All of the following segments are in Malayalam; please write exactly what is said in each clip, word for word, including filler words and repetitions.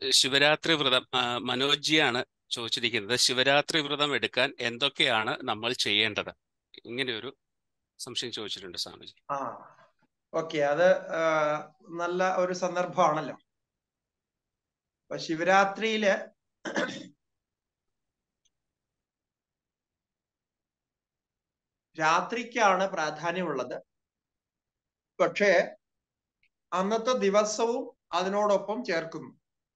ശിവരാത്രി വ്രതം ആ, മനോജിയാണ് ചോദിച്ചിരിക്കുന്നത്. ശിവരാത്രി വ്രതം എടുക്കാൻ എന്തൊക്കെയാണ് നമ്മൾ ചെയ്യേണ്ടത്? ഇങ്ങനെ ഒരു സംശയം ചോദിച്ചിട്ടുണ്ട് സ്വാമിജി. ആ ഓക്കെ, അത് ആ, നല്ല ഒരു സന്ദർഭമാണല്ലോ. അപ്പൊ ശിവരാത്രിയില് രാത്രിക്കാണ് പ്രാധാന്യമുള്ളത്. പക്ഷേ അന്നത്തെ ദിവസവും അതിനോടൊപ്പം ചേർക്കുന്നു.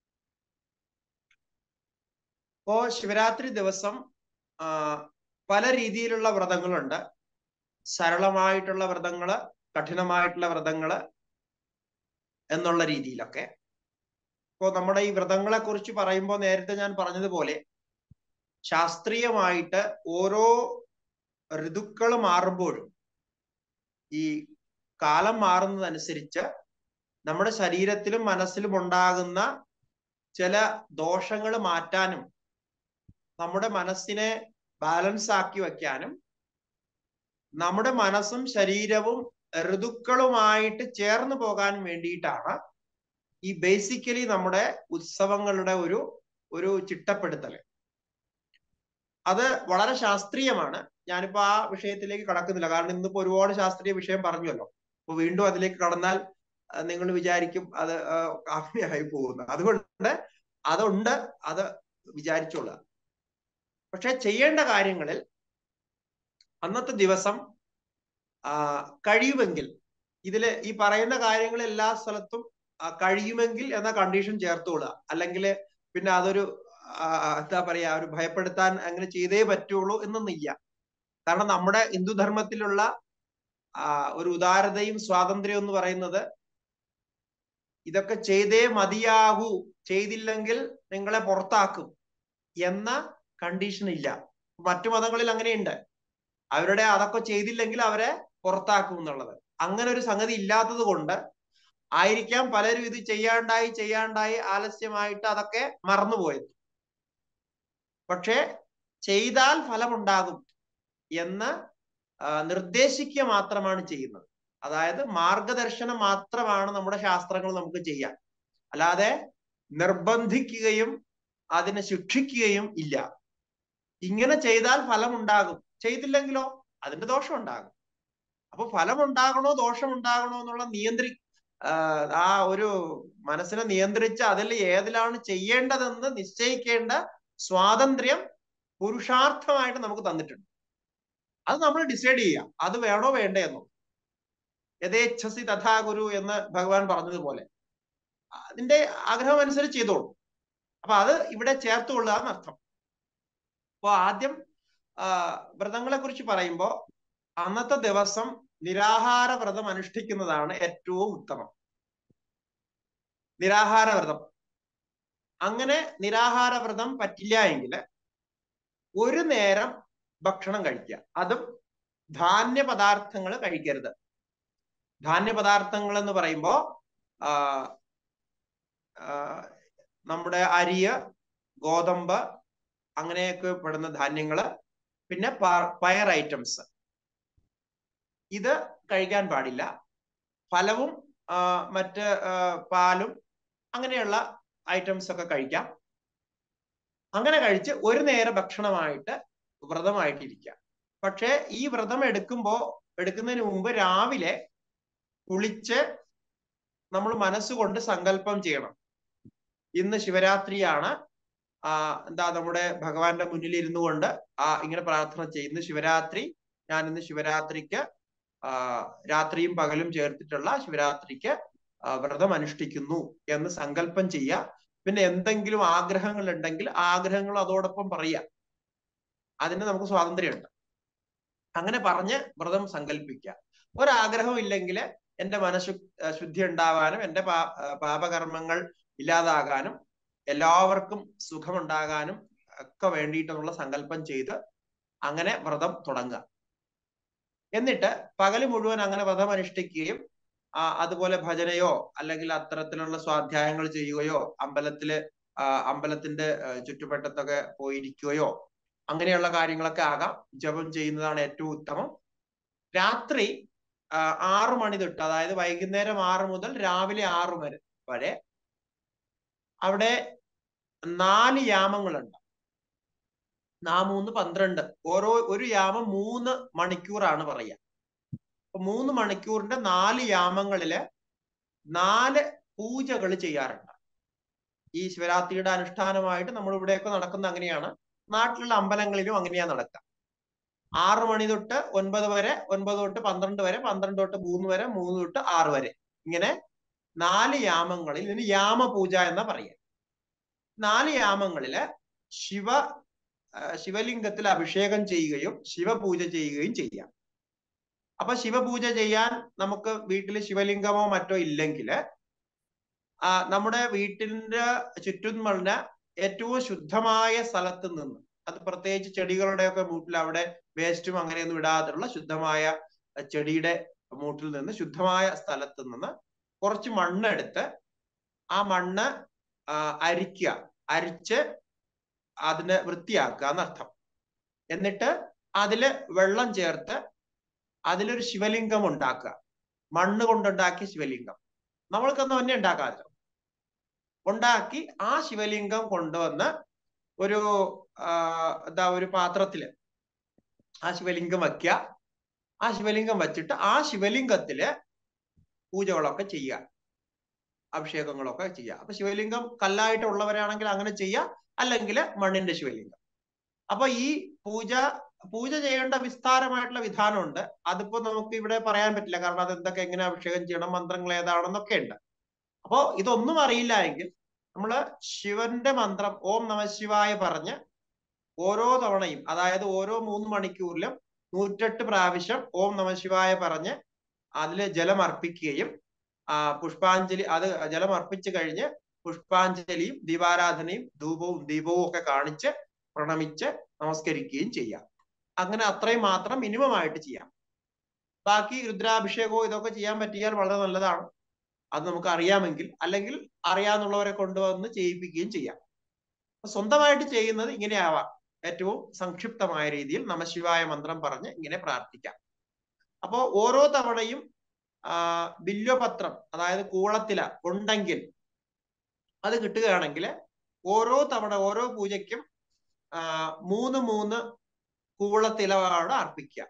ഇപ്പോ ശിവരാത്രി ദിവസം ആ, പല രീതിയിലുള്ള വ്രതങ്ങളുണ്ട്. സരളമായിട്ടുള്ള വ്രതങ്ങള്, കഠിനമായിട്ടുള്ള വ്രതങ്ങള് എന്നുള്ള രീതിയിലൊക്കെ. ഇപ്പോൾ നമ്മുടെ ഈ വ്രതങ്ങളെ കുറിച്ച് പറയുമ്പോൾ നേരത്തെ ഞാൻ പറഞ്ഞതുപോലെ ശാസ്ത്രീയമായിട്ട് ഓരോ ഋതുക്കൾ മാറുമ്പോഴും ഈ കാലം മാറുന്നതനുസരിച്ച് നമ്മുടെ ശരീരത്തിലും മനസ്സിലും ഉണ്ടാകുന്ന ചില ദോഷങ്ങൾ മാറ്റാനും നമ്മുടെ മനസ്സിനെ ബാലൻസ് ആക്കി വയ്ക്കാനും നമ്മുടെ മനസ്സും ശരീരവും ഋതുക്കളുമായിട്ട് ചേർന്ന് പോകാൻ വേണ്ടിയിട്ടാണ് ഈ ബേസിക്കലി നമ്മുടെ ഉത്സവങ്ങളുടെ ഒരു ഒരു ചിട്ടപ്പെടുത്തൽ. അത് വളരെ ശാസ്ത്രീയമാണ്. ഞാനിപ്പോ ആ വിഷയത്തിലേക്ക് കടക്കുന്നില്ല, കാരണം ഇന്നിപ്പോ ഒരുപാട് ശാസ്ത്രീയ വിഷയം പറഞ്ഞല്ലോ. അപ്പൊ വീണ്ടും അതിലേക്ക് കടന്നാൽ നിങ്ങൾ വിചാരിക്കും അത് കാമ്യമായി പോകുന്നു. അതുകൊണ്ട് അതുണ്ട്, അത് വിചാരിച്ചോളുക. പക്ഷെ ചെയ്യേണ്ട കാര്യങ്ങളിൽ അന്നത്തെ ദിവസം ആ കഴിയുമെങ്കിൽ ഇതില് ഈ പറയുന്ന കാര്യങ്ങൾ എല്ലാ സ്ഥലത്തും കഴിയുമെങ്കിൽ എന്ന കണ്ടീഷൻ ചേർത്തോളുക. അല്ലെങ്കിൽ പിന്നെ അതൊരു എന്താ പറയാ, ഒരു ഭയപ്പെടുത്താൻ അങ്ങനെ ചെയ്തേ പറ്റുള്ളൂ എന്നൊന്നില്ല. കാരണം നമ്മുടെ ഹിന്ദു ധർമ്മത്തിലുള്ള ആ ഒരു ഉദാരതയും സ്വാതന്ത്ര്യം എന്ന് പറയുന്നത് ഇതൊക്കെ ചെയ്തേ മതിയാകൂ, ചെയ്തില്ലെങ്കിൽ നിങ്ങളെ പുറത്താക്കും എന്ന കണ്ടീഷൻ ഇല്ല. മറ്റു മതങ്ങളിൽ അങ്ങനെയുണ്ട്, അവരുടെ അതൊക്കെ ചെയ്തില്ലെങ്കിൽ അവരെ പുറത്താക്കും എന്നുള്ളത്. അങ്ങനെ ഒരു സംഗതി ഇല്ലാത്തത് കൊണ്ട് ആയിരിക്കാം പലരും ഇത് ചെയ്യാണ്ടായി ചെയ്യാണ്ടായി ആലസ്യമായിട്ട് അതൊക്കെ മറന്നുപോയത്. പക്ഷെ ചെയ്താൽ ഫലമുണ്ടാകും എന്ന് നിർദ്ദേശിക്കുക മാത്രമാണ് ചെയ്യുന്നത്. അതായത് മാർഗദർശനം മാത്രമാണ് നമ്മുടെ ശാസ്ത്രങ്ങൾ നമുക്ക് ചെയ്യാൻ, അല്ലാതെ നിർബന്ധിക്കുകയും അതിനെ ശിക്ഷിക്കുകയും ഇല്ല. ഇങ്ങനെ ചെയ്താൽ ഫലമുണ്ടാകും, ചെയ്തില്ലെങ്കിലോ അതിന്റെ ദോഷം ഉണ്ടാകും. അപ്പൊ ഫലമുണ്ടാകണോ ദോഷമുണ്ടാകണോ എന്നുള്ള നിയന്ത്രി ആ ഒരു മനസ്സിനെ നിയന്ത്രിച്ച് അതിൽ ഏതിലാണ് ചെയ്യേണ്ടതെന്ന് നിശ്ചയിക്കേണ്ട സ്വാതന്ത്ര്യം പുരുഷാർത്ഥമായിട്ട് നമുക്ക് തന്നിട്ടുണ്ട്. അത് നമ്മൾ ഡിസൈഡ് ചെയ്യാം, അത് വേണോ വേണ്ടേ എന്നോ. യഥേച്ഛസി തഥാ ഗുരു എന്ന് ഭഗവാൻ പറഞ്ഞതുപോലെ അതിന്റെ ആഗ്രഹം അനുസരിച്ച് ചെയ്തോളൂ. അപ്പൊ അത് ഇവിടെ ചേർത്തുകൊള്ളുക എന്നർത്ഥം. അപ്പൊ ആദ്യം വ്രതങ്ങളെ കുറിച്ച് പറയുമ്പോൾ അന്നത്തെ ദിവസം നിരാഹാര വ്രതം അനുഷ്ഠിക്കുന്നതാണ് ഏറ്റവും ഉത്തമം. നിരാഹാര വ്രതം. അങ്ങനെ നിരാഹാര വ്രതം പറ്റില്ല എങ്കിൽ ഒരു നേരം ഭക്ഷണം കഴിക്കുക. അതും ധാന്യ പദാർത്ഥങ്ങൾ കഴിക്കരുത്. ധാന്യ പദാർത്ഥങ്ങൾ എന്ന് പറയുമ്പോൾ നമ്മുടെ അരിയ്, ഗോതമ്പ് അങ്ങനെയൊക്കെ പെടുന്ന ധാന്യങ്ങള്, പിന്നെ പയർ ഐറ്റംസ്, ഇത് കഴിക്കാൻ പാടില്ല. ഫലവും മറ്റ് പാലും അങ്ങനെയുള്ള ഐറ്റംസ് ഒക്കെ കഴിക്കാം. അങ്ങനെ കഴിച്ച് ഒരു നേര ഭക്ഷണമായിട്ട് വ്രതമായിട്ടിരിക്കുക. പക്ഷെ ഈ വ്രതം എടുക്കുമ്പോ എടുക്കുന്നതിന് മുമ്പ് രാവിലെ കുളിച്ച് നമ്മൾ മനസ്സുകൊണ്ട് സങ്കല്പം ചെയ്യണം. ഇന്ന് ശിവരാത്രിയാണ്, ആ എന്താ നമ്മുടെ ഭഗവാന്റെ മുന്നിൽ ഇരുന്നു കൊണ്ട് ആ ഇങ്ങനെ പ്രാർത്ഥന ചെയ്യുന്നു, ശിവരാത്രി, ഞാൻ ഇന്ന് ശിവരാത്രിക്ക് ആ രാത്രിയും പകലും ചേർത്തിട്ടുള്ള ശിവരാത്രിക്ക് വ്രതം അനുഷ്ഠിക്കുന്നു എന്ന് സങ്കല്പം ചെയ്യുക. പിന്നെ എന്തെങ്കിലും ആഗ്രഹങ്ങൾ ഉണ്ടെങ്കിൽ ആഗ്രഹങ്ങൾ അതോടൊപ്പം പറയുക. അതിന് നമുക്ക് സ്വാതന്ത്ര്യമുണ്ട്. അങ്ങനെ പറഞ്ഞ് വ്രതം സങ്കല്പിക്കുക. ഒരാഗ്രഹം ഇല്ലെങ്കിൽ എൻ്റെ മനസ്സു ശുദ്ധി ഉണ്ടാവാനും എൻ്റെ പാ പാപകർമ്മങ്ങൾ ഇല്ലാതാകാനും എല്ലാവർക്കും സുഖമുണ്ടാകാനും ഒക്കെ വേണ്ടിയിട്ടുള്ള സങ്കല്പം ചെയ്ത് അങ്ങനെ വ്രതം തുടങ്ങുക. എന്നിട്ട് പകല് മുഴുവൻ അങ്ങനെ വ്രതം അനുഷ്ഠിക്കുകയും അതുപോലെ ഭജനയോ അല്ലെങ്കിൽ അത്തരത്തിലുള്ള സ്വാധ്യായങ്ങൾ ചെയ്യുകയോ അമ്പലത്തില് അമ്പലത്തിന്റെ ചുറ്റുവട്ടത്തൊക്കെ പോയിരിക്കുകയോ അങ്ങനെയുള്ള കാര്യങ്ങളൊക്കെ ആകാം. ജപം ചെയ്യുന്നതാണ് ഏറ്റവും ഉത്തമം. രാത്രി ആറു മണി തൊട്ട്, അതായത് വൈകുന്നേരം ആറ് മുതൽ രാവിലെ ആറു വരെ വരെ അവിടെ നാല് യാമങ്ങളുണ്ട്. നാ മൂന്ന് പന്ത്രണ്ട്. ഓരോ ഒരു യാമം മൂന്ന് മണിക്കൂറാണ് പറയുക. അപ്പൊ മൂന്ന് മണിക്കൂറിന്റെ നാല് യാമങ്ങളില് നാല് പൂജകൾ ചെയ്യാറുണ്ട്. ഈ ശിവരാത്രിയുടെ അനുഷ്ഠാനമായിട്ട് നമ്മൾ ഇവിടെയൊക്കെ നടക്കുന്ന അങ്ങനെയാണ്. നാട്ടിലുള്ള അമ്പലങ്ങളിലും അങ്ങനെയാണ് നടക്കുക. ആറ് മണി തൊട്ട് ഒൻപത് വരെ, ഒൻപത് തൊട്ട് പന്ത്രണ്ട് വരെ, പന്ത്രണ്ട് തൊട്ട് മൂന്ന് വരെ, മൂന്ന് തൊട്ട് ആറ് വരെ, ഇങ്ങനെ നാല് യാമങ്ങളിൽ ഇതിന് യാമപൂജ എന്ന് പറയുക. നാല് യാമങ്ങളില് ശിവ ശിവലിംഗത്തിൽ അഭിഷേകം ചെയ്യുകയും ശിവപൂജ ചെയ്യുകയും ചെയ്യാം. അപ്പൊ ശിവപൂജ ചെയ്യാൻ നമുക്ക് വീട്ടിൽ ശിവലിംഗമോ മറ്റോ ഇല്ലെങ്കിൽ ആ നമ്മുടെ വീട്ടിന്റെ ചുറ്റുമുള്ള ഏറ്റവും ശുദ്ധമായ സ്ഥലത്ത് നിന്ന്, അത് പ്രത്യേകിച്ച് ചെടികളുടെയൊക്കെ മൂട്ടിൽ അവിടെ വേസ്റ്റും അങ്ങനെയൊന്നും ഇടാതെയുള്ള ശുദ്ധമായ ചെടിയുടെ മൂട്ടിൽ നിന്ന് ശുദ്ധമായ സ്ഥലത്ത് നിന്ന് കുറച്ച് മണ്ണെടുത്ത് ആ മണ്ണ് അരിക്കുക, അരിച്ച് അതിനെ വൃത്തിയാക്കുക എന്നർത്ഥം. എന്നിട്ട് അതില് വെള്ളം ചേർത്ത് അതിലൊരു ശിവലിംഗം ഉണ്ടാക്കുക. മണ്ണ് കൊണ്ടുണ്ടാക്കിയ ശിവലിംഗം നമ്മൾക്കൊന്നും തന്നെ ഉണ്ടാക്കാമല്ലോ. ഉണ്ടാക്കി ആ ശിവലിംഗം കൊണ്ടുവന്ന് ഒരു എന്താ ഒരു പാത്രത്തില് ആ ശിവലിംഗം വയ്ക്കുക. ആ ശിവലിംഗം വച്ചിട്ട് ആ ശിവലിംഗത്തില് പൂജകളൊക്കെ ചെയ്യുക, അഭിഷേകങ്ങളൊക്കെ ചെയ്യുക. അപ്പൊ ശിവലിംഗം കല്ലായിട്ടുള്ളവരാണെങ്കിൽ അങ്ങനെ ചെയ്യുക, അല്ലെങ്കിൽ മണ്ണിന്റെ ശിവലിംഗം. അപ്പൊ ഈ പൂജ പൂജ ചെയ്യേണ്ട വിസ്താരമായിട്ടുള്ള വിധാനമുണ്ട്. അതിപ്പോ നമുക്ക് ഇവിടെ പറയാൻ പറ്റില്ല, കാരണം അത് എന്തൊക്കെ എങ്ങനെ അഭിഷേകം ചെയ്യണം, മന്ത്രങ്ങൾ ഏതാണെന്നൊക്കെ ഉണ്ട്. അപ്പോ ഇതൊന്നും അറിയില്ല എങ്കിൽ നമ്മള് ശിവന്റെ മന്ത്രം ഓം നമഃശിവായ പറഞ്ഞ് ഓരോ തവണയും, അതായത് ഓരോ മൂന്ന് മണിക്കൂറിലും നൂറ്റെട്ട് പ്രാവശ്യം ഓം നമഃശിവായ പറഞ്ഞ് അതില് ജലം അർപ്പിക്കുകയും ആ പുഷ്പാഞ്ജലി, അത് ജലം അർപ്പിച്ചു കഴിഞ്ഞ് പുഷ്പാഞ്ജലിയും ദീപാരാധനയും ധൂപവും ദീപവും ഒക്കെ കാണിച്ച് പ്രണമിച്ച് നമസ്കരിക്കുകയും ചെയ്യാം. അങ്ങനെ അത്രയും മാത്രം മിനിമം ആയിട്ട് ചെയ്യാം. ബാക്കി രുദ്രാഭിഷേകവും ഇതൊക്കെ ചെയ്യാൻ പറ്റിയാൽ വളരെ നല്ലതാണ്, അത് നമുക്ക് അറിയാമെങ്കിൽ. അല്ലെങ്കിൽ അറിയാവുന്നവരെ കൊണ്ടുവന്ന് ചെയ്യിപ്പിക്കുകയും ചെയ്യാം. സ്വന്തമായിട്ട് ചെയ്യുന്നത് ഇങ്ങനെയാവാം. ഏറ്റവും സംക്ഷിപ്തമായ രീതിയിൽ നമഃശിവായ മന്ത്രം പറഞ്ഞ് ഇങ്ങനെ പ്രാർത്ഥിക്കാം. അപ്പോ ഓരോ തവണയും ആ ബില്വപത്രം, അതായത് കൂളത്തില ഉണ്ടെങ്കിൽ അത് കിട്ടുകയാണെങ്കിൽ ഓരോ തവണ ഓരോ പൂജയ്ക്കും ആ മൂന്ന് മൂന്ന് കൂളത്തിലവാണ് അർപ്പിക്കുക.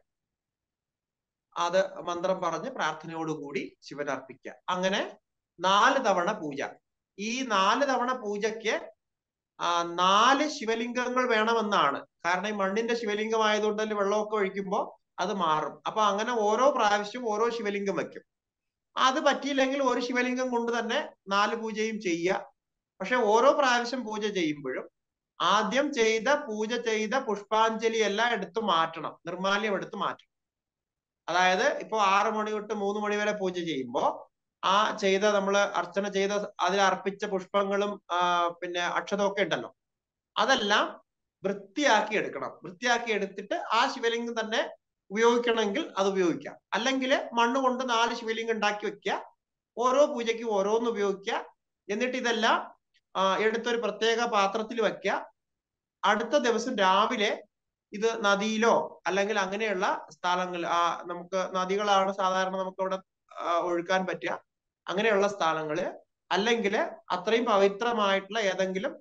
അത് മന്ത്രം പറഞ്ഞ് പ്രാർത്ഥനയോടുകൂടി ശിവന് അർപ്പിക്കുക. അങ്ങനെ നാല് തവണ പൂജ. ഈ നാല് തവണ പൂജയ്ക്ക് ആ നാല് ശിവലിംഗങ്ങൾ വേണമെന്നാണ്. കാരണം ഈ മണ്ണിന്റെ ശിവലിംഗം ആയതുകൊണ്ട് തന്നെ വെള്ളമൊക്കെ ഒഴിക്കുമ്പോൾ അത് മാറും. അപ്പൊ അങ്ങനെ ഓരോ പ്രാവശ്യവും ഓരോ ശിവലിംഗം വയ്ക്കും. അത് പറ്റിയില്ലെങ്കിൽ ഒരു ശിവലിംഗം കൊണ്ട് തന്നെ നാല് പൂജയും ചെയ്യുക. പക്ഷെ ഓരോ പ്രാവശ്യം പൂജ ചെയ്യുമ്പോഴും ആദ്യം ചെയ്ത പൂജ ചെയ്ത പുഷ്പാഞ്ജലി എല്ലാം എടുത്തു മാറ്റണം, നിർമാല്യം എടുത്ത് മാറ്റണം. അതായത് ഇപ്പൊ ആറ് മണി തൊട്ട് മൂന്ന് മണി വരെ പൂജ ചെയ്യുമ്പോൾ ആ ചെയ്ത നമ്മള് അർച്ചന ചെയ്ത അതിൽ അർപ്പിച്ച പുഷ്പങ്ങളും പിന്നെ അക്ഷതമൊക്കെ ഉണ്ടല്ലോ, അതെല്ലാം വൃത്തിയാക്കി എടുക്കണം. വൃത്തിയാക്കി എടുത്തിട്ട് ആ ശിവലിംഗം തന്നെ ഉപയോഗിക്കണമെങ്കിൽ അത് ഉപയോഗിക്കാം. അല്ലെങ്കിൽ മണ്ണ് കൊണ്ട് നാല് ശിവലിംഗം ഉണ്ടാക്കി വെക്കുക, ഓരോ പൂജയ്ക്കും ഓരോന്ന് ഉപയോഗിക്കുക. എന്നിട്ട് ഇതെല്ലാം എടുത്തൊരു പ്രത്യേക പാത്രത്തിൽ വെക്കുക. അടുത്ത ദിവസം രാവിലെ ഇത് നദിയിലോ അല്ലെങ്കിൽ അങ്ങനെയുള്ള സ്ഥലങ്ങൾ, ആ നമുക്ക് നദികളാണ് സാധാരണ നമുക്ക് അവിടെ ഒഴുക്കാൻ പറ്റുക, അങ്ങനെയുള്ള സ്ഥലങ്ങള് അല്ലെങ്കിൽ അത്രയും പവിത്രമായിട്ടുള്ള ഏതെങ്കിലും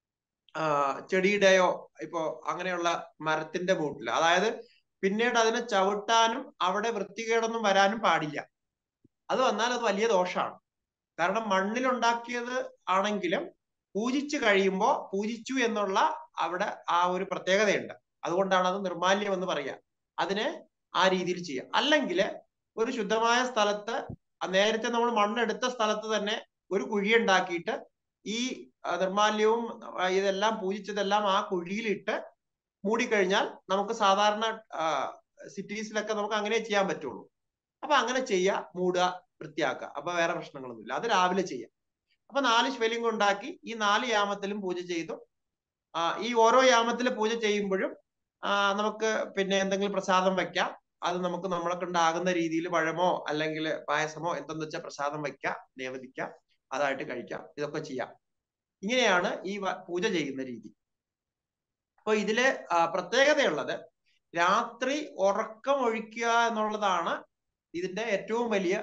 ചെടിയുടെയോ ഇപ്പോ അങ്ങനെയുള്ള മരത്തിന്റെ മൂട്ടിൽ, അതായത് പിന്നീട് അതിനെ ചവിട്ടാനും അവിടെ വൃത്തികേടൊന്നും വരാനും പാടില്ല. അത് വന്നാൽ അത് വലിയ ദോഷമാണ്. കാരണം മണ്ണിലുണ്ടാക്കിയത് ആണെങ്കിലും പൂജിച്ചു കഴിയുമ്പോൾ പൂജിച്ചു എന്നുള്ള അവിടെ ആ ഒരു പ്രത്യേകതയുണ്ട്. അതുകൊണ്ടാണ് അത് നിർമാല്യം എന്ന് പറയുക. അതിനെ ആ രീതിയിൽ ചെയ്യാം. അല്ലെങ്കിൽ ഒരു ശുദ്ധമായ സ്ഥലത്ത് നേരത്തെ നമ്മൾ മണ്ണെടുത്ത സ്ഥലത്ത് തന്നെ ഒരു കുഴി ഉണ്ടാക്കിയിട്ട് ഈ നിർമാല്യവും ഇതെല്ലാം പൂജിച്ചതെല്ലാം ആ കുഴിയിലിട്ട് മൂടിക്കഴിഞ്ഞാൽ നമുക്ക് സാധാരണ സിറ്റീസിലൊക്കെ നമുക്ക് അങ്ങനെ ചെയ്യാൻ പറ്റുള്ളൂ. അപ്പൊ അങ്ങനെ ചെയ്യുക, മൂടുക, വൃത്തിയാക്കുക. അപ്പൊ വേറെ പ്രശ്നങ്ങളൊന്നുമില്ല. അത് രാവിലെ ചെയ്യാം. അപ്പൊ നാല് ശിവലിംഗം ഉണ്ടാക്കി ഈ നാല് യാമത്തിലും പൂജ ചെയ്തു. ആ ഈ ഓരോ യാമത്തിൽ പൂജ ചെയ്യുമ്പോഴും ആ നമുക്ക് പിന്നെ എന്തെങ്കിലും പ്രസാദം വെക്കാം. അത് നമുക്ക് നമ്മളെ കൊണ്ടാകുന്ന രീതിയിൽ പഴമോ അല്ലെങ്കിൽ പായസമോ എന്തെന്ന് വെച്ചാൽ പ്രസാദം വയ്ക്കാം, നിവേദിക്കാം, അതായിട്ട് കഴിക്കാം. ഇതൊക്കെ ചെയ്യാം. ഇങ്ങനെയാണ് ഈ പൂജ ചെയ്യുന്ന രീതി. അപ്പൊ ഇതില് പ്രത്യേകതയുള്ളത് രാത്രി ഉറക്കം ഒഴിക്കുക എന്നുള്ളതാണ് ഇതിന്റെ ഏറ്റവും വലിയ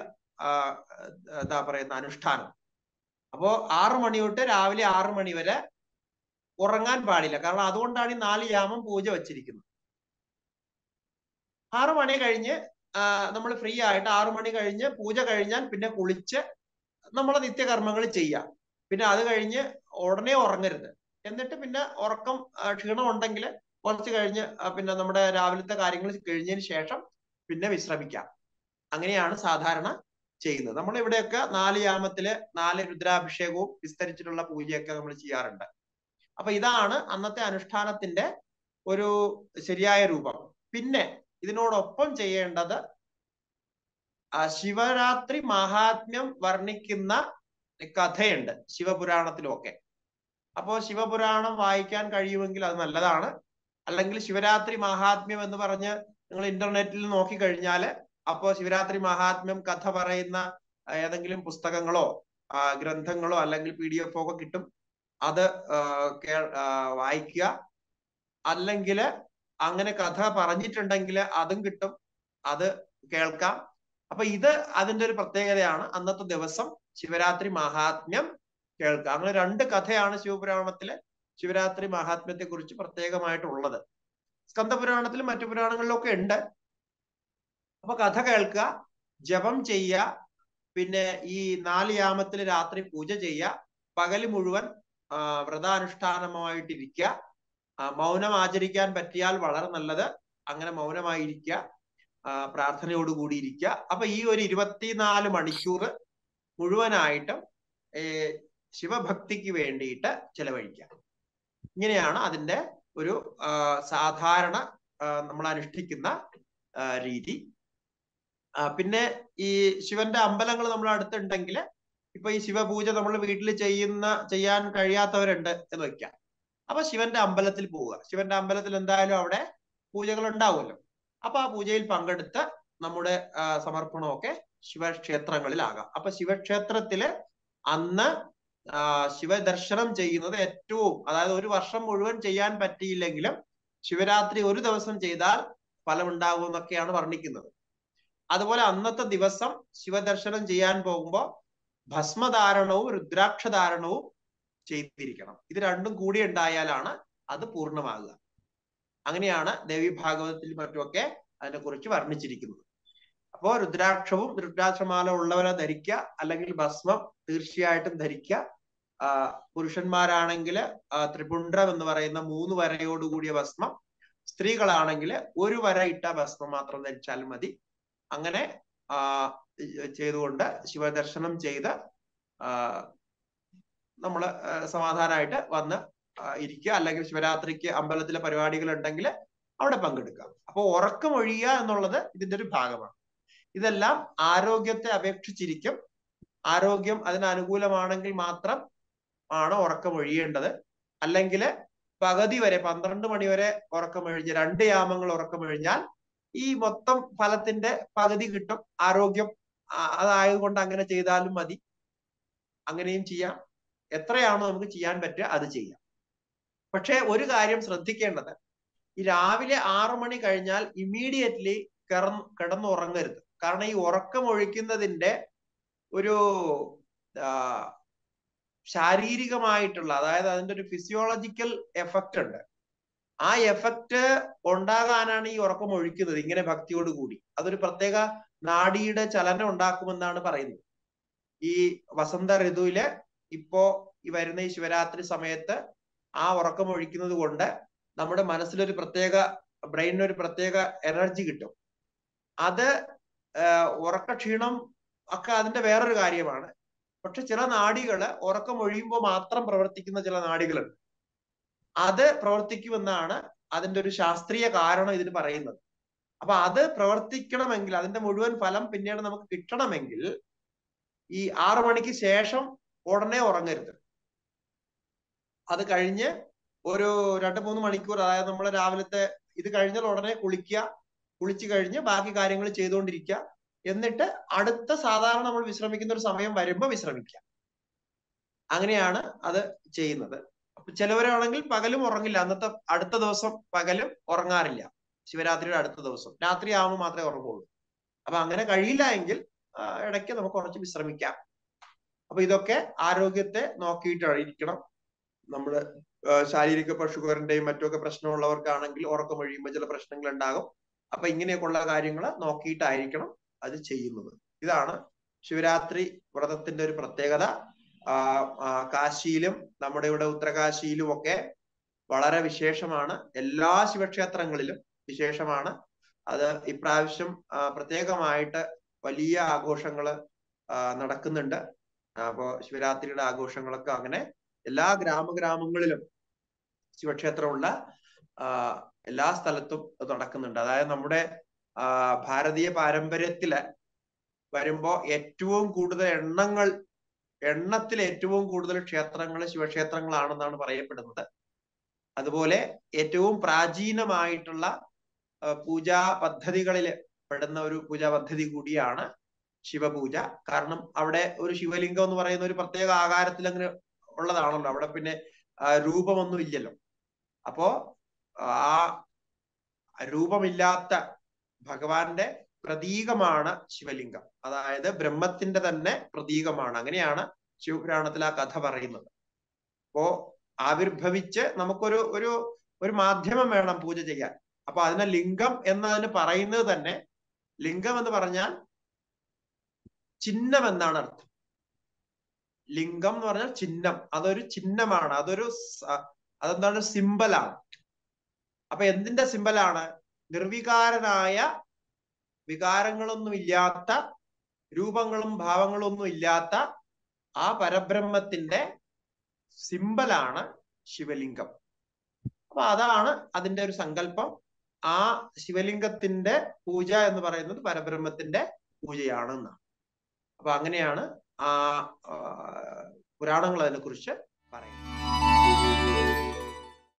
എന്താ പറയുന്ന അനുഷ്ഠാനം. അപ്പോ ആറു മണി തൊട്ട് രാവിലെ ആറു മണി വരെ ഉറങ്ങാൻ പാടില്ല. കാരണം അതുകൊണ്ടാണ് ഈ നാല് യാമം പൂജ വച്ചിരിക്കുന്നത്. ആറു മണി കഴിഞ്ഞ് നമ്മൾ ഫ്രീ ആയിട്ട് ആറു മണി കഴിഞ്ഞ് പൂജ കഴിഞ്ഞാൽ പിന്നെ കുളിച്ച് നമ്മളെ നിത്യകർമ്മങ്ങൾ ചെയ്യാം. പിന്നെ അത് കഴിഞ്ഞ് ഉടനെ ഉറങ്ങരുത്. എന്നിട്ട് പിന്നെ ഉറക്കം ക്ഷീണം ഉണ്ടെങ്കിൽ കുറച്ച് കഴിഞ്ഞ് പിന്നെ നമ്മുടെ രാവിലത്തെ കാര്യങ്ങൾ കഴിഞ്ഞതിന് ശേഷം പിന്നെ വിശ്രമിക്കാം. അങ്ങനെയാണ് സാധാരണ ചെയ്യുന്നത്. നമ്മൾ ഇവിടെയൊക്കെ നാല് യാമത്തില് നാല് രുദ്രാഭിഷേകവും വിസ്തരിച്ചിട്ടുള്ള പൂജയൊക്കെ നമ്മൾ ചെയ്യാറുണ്ട്. അപ്പൊ ഇതാണ് അന്നത്തെ അനുഷ്ഠാനത്തിന്റെ ഒരു ശരിയായ രൂപം. പിന്നെ ഇതിനോടൊപ്പം ചെയ്യേണ്ടത് ശിവരാത്രി മഹാത്മ്യം വർണ്ണിക്കുന്ന കഥയുണ്ട് ശിവപുരാണത്തിലൊക്കെ. അപ്പോ ശിവപുരാണം വായിക്കാൻ കഴിയുമെങ്കിൽ അത് നല്ലതാണ്. അല്ലെങ്കിൽ ശിവരാത്രി മഹാത്മ്യം എന്ന് പറഞ്ഞ് നിങ്ങൾ ഇന്റർനെറ്റിൽ നോക്കിക്കഴിഞ്ഞാൽ അപ്പോ ശിവരാത്രി മഹാത്മ്യം കഥ പറയുന്ന ഏതെങ്കിലും പുസ്തകങ്ങളോ ഗ്രന്ഥങ്ങളോ അല്ലെങ്കിൽ പി ഡി എഫ് ഒക്കെ കിട്ടും. അത് വായിക്കുക. അല്ലെങ്കിൽ അങ്ങനെ കഥ പറഞ്ഞിട്ടുണ്ടെങ്കിൽ അതും കിട്ടും, അത് കേൾക്കാം. അപ്പൊ ഇത് അതിന്റെ ഒരു പ്രത്യേകതയാണ്. അന്നത്തെ ദിവസം ശിവരാത്രി മഹാത്മ്യം കേൾക്കുക. അങ്ങനെ രണ്ട് കഥയാണ് ശിവപുരാണത്തിലെ ശിവരാത്രി മഹാത്മ്യത്തെ കുറിച്ച് പ്രത്യേകമായിട്ടുള്ളത്. സ്കന്ദപുരാണത്തിലും മറ്റു പുരാണങ്ങളിലും ഒക്കെ ഉണ്ട്. അപ്പൊ കഥ കേൾക്കുക, ജപം ചെയ്യുക, പിന്നെ ഈ നാല് യാമത്തിൽ രാത്രി പൂജ ചെയ്യുക, പകല് മുഴുവൻ വ്രതാനുഷ്ഠാനമായിട്ടിരിക്കുക. മൗനം ആചരിക്കാൻ പറ്റിയാൽ വളരെ നല്ലത്. അങ്ങനെ മൗനമായിരിക്കുക, പ്രാർത്ഥനയോടുകൂടി ഇരിക്കുക. അപ്പൊ ഈ ഒരു ഇരുപത്തിനാല് മണിക്കൂർ മുഴുവനായിട്ടും ശിവഭക്തിക്ക് വേണ്ടിയിട്ട് ചെലവഴിക്കുക. ഇങ്ങനെയാണ് അതിന്റെ ഒരു സാധാരണ നമ്മൾ അനുഷ്ഠിക്കുന്ന രീതി. പിന്നെ ഈ ശിവന്റെ അമ്പലങ്ങൾ നമ്മൾ അടുത്തുണ്ടെങ്കിൽ ഇപ്പൊ ഈ ശിവപൂജ നമ്മൾ വീട്ടിൽ ചെയ്യുന്ന ചെയ്യാൻ കഴിയാത്തവരുണ്ട് എന്ന് വെക്കാം. അപ്പൊ ശിവന്റെ അമ്പലത്തിൽ പോവുക. ശിവന്റെ അമ്പലത്തിൽ എന്തായാലും അവിടെ പൂജകൾ ഉണ്ടാവുമല്ലോ. അപ്പൊ ആ പൂജയിൽ പങ്കെടുത്ത് നമ്മുടെ സമർപ്പണമൊക്കെ ശിവക്ഷേത്രങ്ങളിലാകാം. അപ്പൊ ശിവക്ഷേത്രത്തില് അന്ന് ശിവദർശനം ചെയ്യുന്നത് ഏറ്റവും, അതായത് ഒരു വർഷം മുഴുവൻ ചെയ്യാൻ പറ്റിയില്ലെങ്കിലും ശിവരാത്രി ഒരു ദിവസം ചെയ്താൽ ഫലമുണ്ടാകും എന്നൊക്കെയാണ് വർണ്ണിക്കുന്നത്. അതുപോലെ അന്നത്തെ ദിവസം ശിവദർശനം ചെയ്യാൻ പോകുമ്പോൾ ഭസ്മധാരണവും രുദ്രാക്ഷധാരണവും ചെയ്തിരിക്കണം. ഇത് രണ്ടും കൂടി ഉണ്ടായാലാണ് അത് പൂർണ്ണമാകുക. അങ്ങനെയാണ് ദേവി ഭാഗവതത്തിൽ മറ്റുമൊക്കെ അതിനെ കുറിച്ച് വർണ്ണിച്ചിരിക്കുന്നത്. അപ്പോ രുദ്രാക്ഷവും രുദ്രാക്ഷമാല ഉള്ളവരെ ധരിക്കുക, അല്ലെങ്കിൽ ഭസ്മം തീർച്ചയായിട്ടും ധരിക്കുക. പുരുഷന്മാരാണെങ്കിൽ ത്രിപുണ്ഡ്രം എന്ന് പറയുന്ന മൂന്ന് വരയോടുകൂടിയ ഭസ്മം, സ്ത്രീകളാണെങ്കിൽ ഒരു വര ഇട്ട ഭസ്മം മാത്രം ധരിച്ചാലും മതി. അങ്ങനെ ആ ചെയ്തുകൊണ്ട് ശിവദർശനം ചെയ്ത് നമ്മള് സമാധാനമായിട്ട് വന്ന് ഇരിക്കുക. അല്ലെങ്കിൽ ശിവരാത്രിക്ക് അമ്പലത്തിലെ പരിപാടികൾ ഉണ്ടെങ്കിൽ അവിടെ പങ്കെടുക്കാം. അപ്പൊ ഉറക്കമൊഴിയുക എന്നുള്ളത് ഇതിന്റെ ഒരു ഭാഗമാണ്. ഇതെല്ലാം ആരോഗ്യത്തെ അപേക്ഷിച്ചിരിക്കും. ആരോഗ്യം അതിന് അനുകൂലമാണെങ്കിൽ മാത്രം ആണ് ഉറക്കമൊഴിയേണ്ടത്. അല്ലെങ്കിൽ പകുതി വരെ പന്ത്രണ്ട് മണി വരെ ഉറക്കമൊഴിഞ്ഞ് രണ്ട് യാമങ്ങൾ ഉറക്കമൊഴിഞ്ഞാൽ ഈ മൊത്തം ഫലത്തിന്റെ പകുതി കിട്ടും. ആരോഗ്യം അതായതുകൊണ്ട് അങ്ങനെ ചെയ്താലും മതി. അങ്ങനെയും ചെയ്യാം. എത്രയാണോ നമുക്ക് ചെയ്യാൻ പറ്റുക അത് ചെയ്യാം. പക്ഷെ ഒരു കാര്യം ശ്രദ്ധിക്കേണ്ടത്, ഈ രാവിലെ ആറു മണി കഴിഞ്ഞാൽ ഇമ്മീഡിയറ്റ്ലി കിടന്ന് കിടന്നുറങ്ങരുത്. കാരണം ഈ ഉറക്കം ഒഴിക്കുന്നതിന്റെ ഒരു ശാരീരികമായിട്ടുള്ള, അതായത് അതിന്റെ ഒരു ഫിസിയോളജിക്കൽ എഫക്റ്റ് ഉണ്ട്. ആ എഫക്റ്റ് ഉണ്ടാകാനാണ് ഈ ഉറക്കം ഒഴിക്കുന്നത് ഇങ്ങനെ ഭക്തിയോടുകൂടി. അതൊരു പ്രത്യേക നാഡിയുടെ ചലനം ഉണ്ടാക്കുമെന്നാണ് പറയുന്നത്. ഈ വസന്ത ഋതുവില് ഇപ്പോ ഈ വരുന്ന ഈ ശിവരാത്രി സമയത്ത് ആ ഉറക്കം ഒഴിക്കുന്നത് കൊണ്ട് നമ്മുടെ മനസ്സിലൊരു പ്രത്യേക, ബ്രെയിനിന് ഒരു പ്രത്യേക എനർജി കിട്ടും. അത് ഉറക്കക്ഷീണം ഒക്കെ അതിന്റെ വേറൊരു കാര്യമാണ്. പക്ഷെ ചില നാഡികള് ഉറക്കം ഒഴിയുമ്പോൾ മാത്രം പ്രവർത്തിക്കുന്ന ചില നാഡികളുണ്ട്. അത് പ്രവർത്തിക്കുമെന്നാണ് അതിന്റെ ഒരു ശാസ്ത്രീയ കാരണം ഇതിന് പറയുന്നത്. അപ്പൊ അത് പ്രവർത്തിക്കണമെങ്കിൽ, അതിന്റെ മുഴുവൻ ഫലം പിന്നീട് നമുക്ക് കിട്ടണമെങ്കിൽ ഈ ആറു മണിക്ക് ശേഷം ഉടനെ ഉറങ്ങരുത്. അത് കഴിഞ്ഞ് ഒരു രണ്ട് മൂന്ന് മണിക്കൂർ, അതായത് നമ്മൾ രാവിലത്തെ ഇത് കഴിഞ്ഞാൽ ഉടനെ കുളിക്കുക. കുളിച്ചു കഴിഞ്ഞ് ബാക്കി കാര്യങ്ങൾ ചെയ്തുകൊണ്ടിരിക്കുക. എന്നിട്ട് അടുത്ത സാധാരണ നമ്മൾ വിശ്രമിക്കുന്ന ഒരു സമയം വരുമ്പോൾ വിശ്രമിക്കുക. അങ്ങനെയാണ് അത് ചെയ്യുന്നത്. അപ്പൊ ചിലവരാണെങ്കിൽ പകലും ഉറങ്ങില്ല. അന്നത്തെ അടുത്ത ദിവസം പകലും ഉറങ്ങാറില്ല. ശിവരാത്രിയുടെ അടുത്ത ദിവസം രാത്രി ആവുമ്പോൾ മാത്രമേ ഉറങ്ങുള്ളൂ. അപ്പൊ അങ്ങനെ കഴിയില്ല എങ്കിൽ ഇടയ്ക്ക് നമുക്ക് കുറച്ച് വിശ്രമിക്കാം. അപ്പൊ ഇതൊക്കെ ആരോഗ്യത്തെ നോക്കിയിട്ടായിരിക്കണം നമ്മൾ ശാരീരിക ഷുഗറിന്റെയും മറ്റൊക്കെ പ്രശ്നമുള്ളവർക്കാണെങ്കിൽ ഉറക്കം ഒഴിയുമ്പോൾ ചില പ്രശ്നങ്ങൾ ഉണ്ടാകും. അപ്പൊ ഇങ്ങനെയൊക്കെയുള്ള കാര്യങ്ങൾ നോക്കിയിട്ടായിരിക്കണം അത് ചെയ്യുന്നത്. ഇതാണ് ശിവരാത്രി വ്രതത്തിന്റെ ഒരു പ്രത്യേകത. ആ കാശിയിലും നമ്മുടെ ഇവിടെ ഉത്തരകാശിയിലും ഒക്കെ വളരെ വിശേഷമാണ്. എല്ലാ ശിവക്ഷേത്രങ്ങളിലും വിശേഷമാണ്. അത് ഇപ്രാവശ്യം പ്രത്യേകമായിട്ട് വലിയ ആഘോഷങ്ങള് നടക്കുന്നുണ്ട്. അപ്പോ ശിവരാത്രിയുടെ ആഘോഷങ്ങളൊക്കെ അങ്ങനെ എല്ലാ ഗ്രാമഗ്രാമങ്ങളിലും ശിവക്ഷേത്രമുള്ള എല്ലാ സ്ഥലത്തും നടക്കുന്നുണ്ട്. അതായത് നമ്മുടെ ഭാരതീയ പാരമ്പര്യത്തില് വരുമ്പോ ഏറ്റവും കൂടുതൽ എണ്ണങ്ങൾ എണ്ണത്തിൽ ഏറ്റവും കൂടുതൽ ക്ഷേത്രങ്ങൾ ശിവക്ഷേത്രങ്ങളാണെന്നാണ് പറയപ്പെടുന്നത്. അതുപോലെ ഏറ്റവും പ്രാചീനമായിട്ടുള്ള പൂജാ പദ്ധതികളിൽ പെടുന്ന ഒരു പൂജാ പദ്ധതി കൂടിയാണ് ശിവപൂജ. കാരണം അവിടെ ഒരു ശിവലിംഗം എന്ന് പറയുന്ന ഒരു പ്രത്യേക ആകാരത്തിൽ അങ്ങനെ ഉള്ളതാണല്ലോ. അവിടെ പിന്നെ രൂപമൊന്നും ഇല്ലല്ലോ. അപ്പോ ആ രൂപമില്ലാത്ത ഭഗവാന്റെ പ്രതീകമാണ് ശിവലിംഗം. അതായത് ബ്രഹ്മത്തിന്റെ തന്നെ പ്രതീകമാണ്. അങ്ങനെയാണ് ശിവപുരാണത്തിൽ ആ കഥ പറയുന്നത്. അപ്പോ ആവിർഭവിച്ച് നമുക്കൊരു ഒരു ഒരു മാധ്യമം വേണം പൂജ ചെയ്യാൻ. അപ്പൊ അതിനെ ലിംഗം എന്നതിന് പറയുന്നത് തന്നെ, ലിംഗം എന്ന് പറഞ്ഞാൽ ചിഹ്നം എന്നാണ് അർത്ഥം. ലിംഗം എന്ന് പറഞ്ഞാൽ ചിഹ്നം. അതൊരു ചിഹ്നമാണ്. അതൊരു അതെന്താണ്? സിമ്പലാണ്. അപ്പൊ എന്തിന്റെ സിമ്പലാണ്? നിർവികാരനായ, വികാരങ്ങളൊന്നും ഇല്ലാത്ത, രൂപങ്ങളും ഭാവങ്ങളും ഒന്നും ഇല്ലാത്ത ആ പരബ്രഹ്മത്തിന്റെ സിമ്പലാണ് ശിവലിംഗം. അപ്പൊ അതാണ് അതിന്റെ ഒരു സങ്കല്പം. ആ ശിവലിംഗത്തിന്റെ പൂജ എന്ന് പറയുന്നത് പരബ്രഹ്മത്തിന്റെ പൂജയാണെന്നാണ്. അപ്പൊ അങ്ങനെയാണ് ആ പുരാണങ്ങൾ അതിനെ കുറിച്ച്